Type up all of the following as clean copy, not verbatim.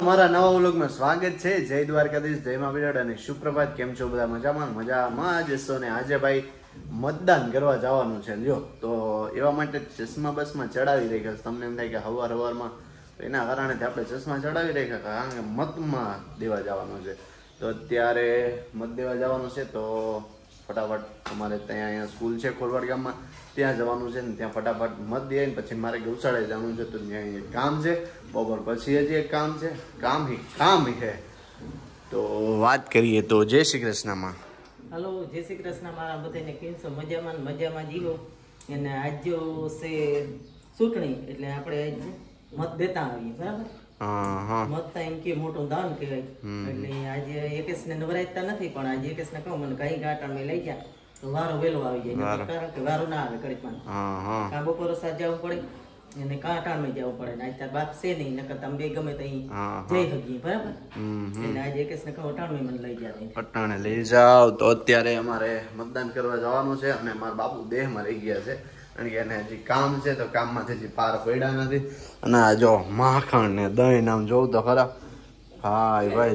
મારા નવા વ્લોગમાં સ્વાગત છે. જય દ્વારકાધીશ, જય મા વિરાટ અને સુપ્રભાત. કેમ છો બધા? મજામાં જશો ને? આજે ભાઈ મતદાન કરવા જવાનું છે. જો તો એવા માટે ચશ્મા બસમાં ચડાવી રાખ્યા. તમને એમ થાય કે હવારમાં એના કારણે આપણે ચશ્મા ચડાવી રાખ્યા કારણ કે મતમાં દેવા જવાનું છે. તો અત્યારે મત દેવા જવાનું છે. તો ફટાફટ અમારે ત્યાં અહીંયા સ્કૂલ છે ખોરવાડ ગામમાં, ત્યાં જવાનું છે ને ત્યાં ફટાફટ મત દે પછી મારે ગૌશાળાએ જવાનું છે. તો ત્યાં એક કામ છે, બપોર પછી હજી એક કામ છે. કામ છે. તો વાત કરીએ તો જય શ્રી કૃષ્ણમાં. હલો, જય શ્રી કૃષ્ણ. મારા બધાને કેમ છો? મજામાં જીવો. અને આજ છે ચૂંટણી, એટલે આપણે મત દેતા આવીએ, બરાબર? મત એમ કે મોટું દાન કહેવાય. એટલે આજે એકેશ ને નવરાજતા નથી, પણ આજે એકેશ ને કહું મને કઈ ગાંઠ મેં લઈ ગયા તો વારો વેલો આવી જાય, કારણ કે વારો ના આવે કડીકમાં. કાં બપોર સાથ જવું પડે અને કાં ટાણમાં જવું પડે ને. આજ તાર બાપ છે નહીં, નકર તમે બે ગમે તો જઈ શકીએ, બરાબર? એટલે આજે એકેશ ને કહું ટાણમાં મને લઈ જાય, પટાણે લઈ જાઓ. તો અત્યારે અમારે મતદાન કરવા જવાનું છે અને મારા બાપુ દેહમાં રહી ગયા છે કારણ કે એને હજી કામ છે. તો કામમાંથી હજી પાર પડ્યા નથી. અને આ જો માખણ ને દહીં આમ જોઉં તો ખરા. હા ભાઈ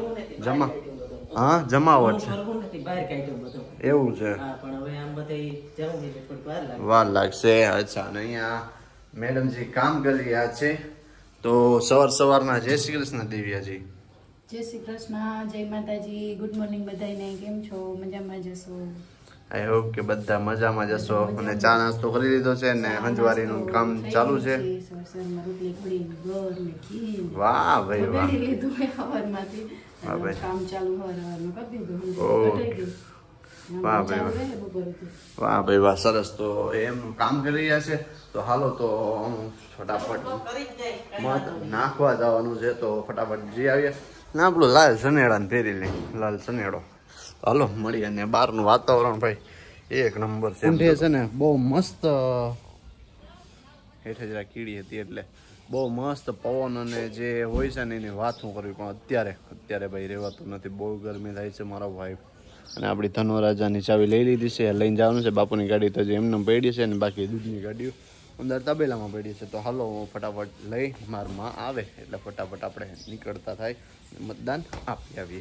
જમાવટ છે, એવું છે. વાર લાગશે. અચ્છા, અને અહીંયા મેડમજી કામ કરી રહ્યા છે. તો સવારના જય શ્રી કૃષ્ણ દિવ્યાજી. જય શ્રી કૃષ્ણ, જય માતાજી. ગુડ મોર્નિંગ બધાને. કેમ છો? મજામાં જશો? આઈ હોપ કે બધા મજામાં જશો. અને ચા નાસ્તો કરી લીધો છે ને હંજવારીનું કામ ચાલુ છે. વાહ ભાઈ વાહ, કામ ચાલુ વાહ ભાઈ વાહ, સરસ. તો એમનું કામ કરી રહ્યા છે. તો હાલો, તો ફટાફટ મત નાખવા જવાનું છે. તો ફટાફટ જઈ આવીએ ના. આપણું લાલ સનેડા ને ફેરી લે, લાલ સનેડો. હાલો મળીએ. અને બહારનું વાતાવરણ ભાઈ એક નંબર છે. છે ને બહુ મસ્ત. હેઠે જરા કીડી હતી એટલે બહુ મસ્ત પવન અને જે હોય છે ને એની વાત હું કરવી, પણ અત્યારે ભાઈ રહેવાતું નથી. બહુ ગરમી થાય છે મારા ભાઈ. અને આપણી ધનવરાજાની ચાવી લઈ લીધી છે, લઈને જવાનું છે. બાપુની ગાડી તો એમને પડી છે, અને બાકી દૂધની ગાડીઓ અંદર તબેલામાં પડી છે. તો હાલો ફટાફટ લઈ મારમાં આવે એટલે ફટાફટ આપણે નીકળતા થાય, મતદાન આપી આવીએ.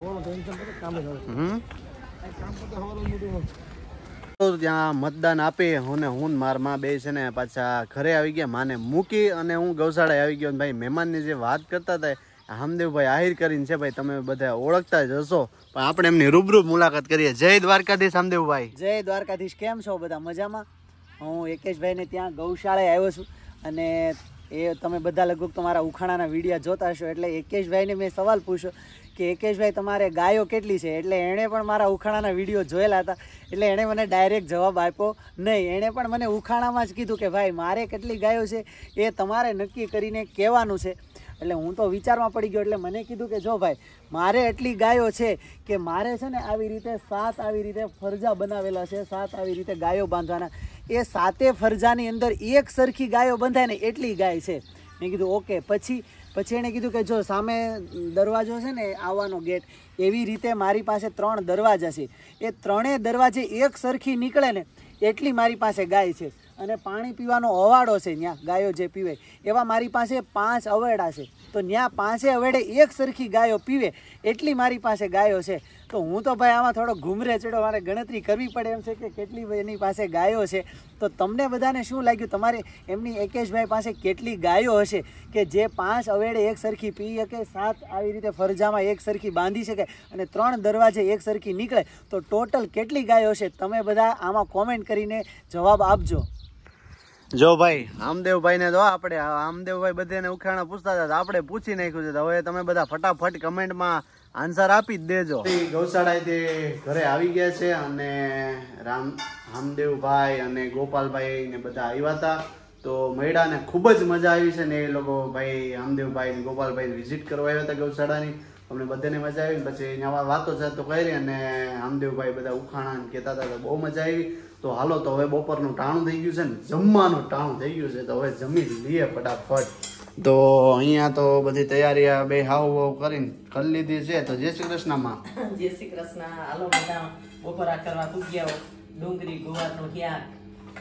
ત્યાં મતદાન આપી અને હું મારમાં બે છે ને પાછા ઘરે આવી ગયા, માને મૂકી અને હું ગૌશાળાએ આવી ગયો. ભાઈ મહેમાનની જે વાત કરતા હતા હામદેવભાઈ આહિર કરીને છે, ભાઈ તમે બધા ઓળખતા જ હશો, પણ આપણે એમની રૂબરૂ મુલાકાત કરીએ. જય દ્વારકાધીશ હામદેવભાઈ. જય દ્વારકાધીશ. કેમ છો બધા? મજામાં. હું એકેશભાઈ ને ત્યાં ગૌશાળાએ આવ્યો છું અને એ તમે બધા લગભગ તમારા ઉખાણાના વિડીયો જોતા હશો. એટલે એકેશભાઈને મેં સવાલ પૂછ્યો કે એકેશભાઈ તમારે ગાયો કેટલી છે? એટલે એણે પણ મારા ઉખાણાના વિડીયો જોયેલા હતા, એટલે એણે મને ડાયરેક્ટ જવાબ આપ્યો નહીં. એણે પણ મને ઉખાણામાં જ કીધું કે ભાઈ મારે કેટલી ગાયો છે એ તમારે નક્કી કરીને કહેવાનું છે. એટલે હું તો વિચારમાં પડી ગયો. એટલે મને કીધું કે જો ભાઈ મારે એટલી ગાયો છે કે મારે છે ને આવી રીતે 7 આવી રીતે ફરજા બનાવેલા છે, 7 આવી રીતે ગાયો બાંધવાના. એ 7 ફરજાની અંદર એક સરખી ગાયો બંધાય ને એટલી ગાય છે. મેં કીધું ઓકે. પછી એણે કીધું કે જો સામે દરવાજો છે ને આવવાનો ગેટ, એવી રીતે મારી પાસે 3 દરવાજા છે. એ 3 દરવાજે એક સરખી નીકળે ને એટલી મારી પાસે ગાય છે. અને પાણી પીવાનો અવાડો છે, ત્યાં ગાયો જે પીવે એવા મારી પાસે 5 અવેડા છે. તો ત્યાં 5 અવેડે એક સરખી ગાયો પીવે એટલી મારી પાસે ગાયો છે. તો હું તો ભાઈ આમાં થોડો ઘૂમરે ચડો, મારે ગણતરી કરવી પડે એમ છે કે કેટલી એની પાસે ગાયો છે. તો તમને બધાને શું લાગ્યું, તમારે એમની એકેશભાઈ પાસે કેટલી ગાયો હશે કે જે 5 અવેડે એક સરખી પી શકે, 7 આવી રીતે ફરજામાં એક સરખી બાંધી શકે અને 3 દરવાજે એક સરખી નીકળે? તો ટોટલ કેટલી ગાયો હશે? તમે બધા આમાં કોમેન્ટ કરીને જવાબ આપજો. જો ભાઈ હામદેવભાઈ ને તો આપણે હામદેવભાઈ બધાને ઉખાણા પૂછતા હતા, આપણે પૂછી નાખ્યું છે. હવે તમે બધા ફટાફટ કમેન્ટમાં આન્સર આપી જ દેજો. ગૌશાળાએથી ઘરે આવી ગયા છે અને હામદેવભાઈ અને ગોપાલભાઈ ને બધા આવ્યા હતા. તો મળ્યા ને ખૂબ જ મજા આવી છે ને. એ લોકો ભાઈ હામદેવભાઈ ને ગોપાલભાઈ વિઝિટ કરવા આવ્યા હતા ગૌશાળાની. અમને બધાને મજા આવી. પછી અહીંયા વાતો તો કરી અને હામદેવભાઈ બધા ઉખાણા કહેતા હતા, બહુ મજા આવી. તો હાલો, તો હવે બપોરનું ટાણું થઈ ગયું છે ને, જમવાનું ટાણું થઈ ગયું છે. તો હવે જમી લઈએ ફટાફટ. તો અહીંયા તો બધી તૈયારી બે હાવ કરીને કરી લીધી છે. તો જય શ્રી કૃષ્ણમાં. જય શ્રી કૃષ્ણ. હાલો બધા બપોરા કરવા પૂગ્યા. ડુંગળી ગુવારનો ક્યાં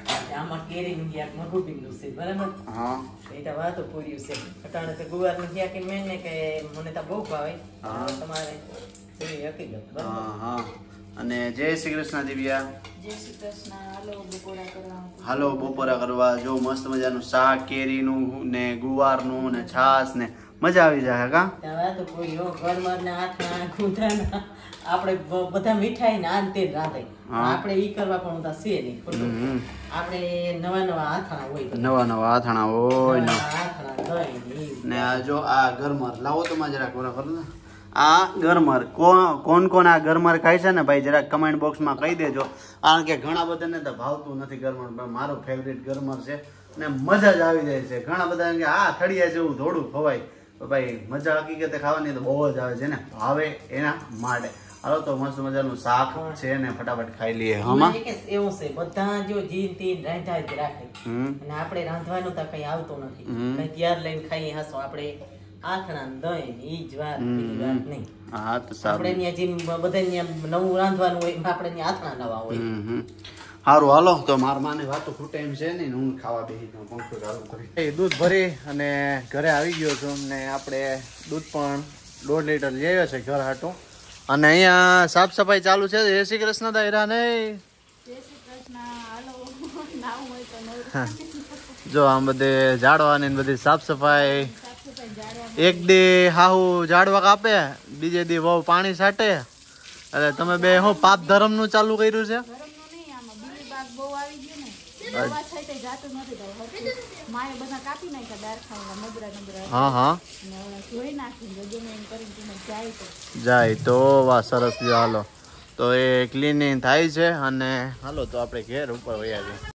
આમાં કેરીનું ક્યાંક મોટું પીલું છે બરાબર હા એ તો વાતો પૂર્યું છે અટાણે તો ગુવારનું ક્યાંક મેં ને કે મને તો બહુ ભાવે તમારે જેવી હકીકત બરાબર હા હા અને જય શ્રી કૃષ્ણ દિવ્યા. જય શ્રી કૃષ્ણ. હાલો બપોરા કરવા. હાલો બપોરા કરવા. જો મસ્ત મજાનું શાક કેરીનું ને ગુવારનું ને છાશ ને મજા આવી જાય કા. વાતો પૂર્યો ઘરમાં ને આથણા કુંધાના આપણે બધા મીઠાઈ ને આ તે રાંધે આપણે ઈ કરવા પણ ઉતા છે નહીં ખોટું. આપણે નવા નવા આથણા હોય નવા નવા આથણા હોય ને આથણા દહીં ને આ જો આ ગરમર લાવો તો માં જરાક બરાબર ને આ ગરમર કોણ આ ગરમર ખાય છે ને ભાઈ જરાક કમેન્ટ બોક્સમાં કહી દેજો કારણ કે ઘણા બધાને તો ભાવતું નથી ગરમર પણ મારું ફેવરિટ ગરમર છે ને મજા જ આવી જાય છે. ઘણા બધા કે આ થળિયા જેવું થોડું ખવાય ભાઈ મજા હકીકતે ખાવાની તો બહુ જ આવે છે ને ભાવે એના માટે. હાલો તો મસ્ત મજાનું શાક છે ને ફટાફટ ખાઈ લઈએ. એવું છે બધા જો જીન તીન રાંધા જ રાખે અને આપણે રાંધવાનું તો કઈ આવતું નથી કઈ તૈયાર લઈને ખાઈએ હાસો આપણે આથણા દહીં ઈ જ વાત બીજી વાત નહીં. હા તો સારું આપણે ત્યાં જેમ બધા નવું રાંધવાનું હોય આપણે ત્યાં આથણા નવા હોય. સારું હાલો તો મારા માને વાતો ખૂટે એમ છે ને હું ખાવા બેસી પંખો ચાલુ કરી દૂધ ભરી અને ઘરે આવી ગયો છું ને આપણે દૂધ પણ 1.5 લીટર લઈ આવ્યો છે ઘર હાટું અને અહીંયા સાફ સફાઈ ચાલુ છે. જય શ્રી કૃષ્ણ દાયરા ને જય શ્રી કૃષ્ણ. હાલો નાવું હોય તો નવરું. જો આમ બધે ઝાડવાની બધી સાફ સફાઈ. સાફ સફાઈ જાડવા. એક દી હાહુ ઝાડવા કાપે બીજે દી વહુ પાણી છાંટે. અરે તમે બે હું પાપ ધર્મ નું ચાલુ કર્યું છે. ગરમનું નહીં આમાં બીલી બાગ બહુ આવી ગયું ને દવા થાય તે જાતું નથી તો હરખું માએ બધા કાપી નાખ્યા દાર ખાવા નબરા હા હા અને હવે ધોઈ નાખીને ગમે એમ કરીને તમે જાય તો જાય તો વાહ સરસ લ્યો હાલો તો એ ક્લીનિંગ થાય છે અને હાલો તો આપણે ઘેર ઉપર વયા જઈએ.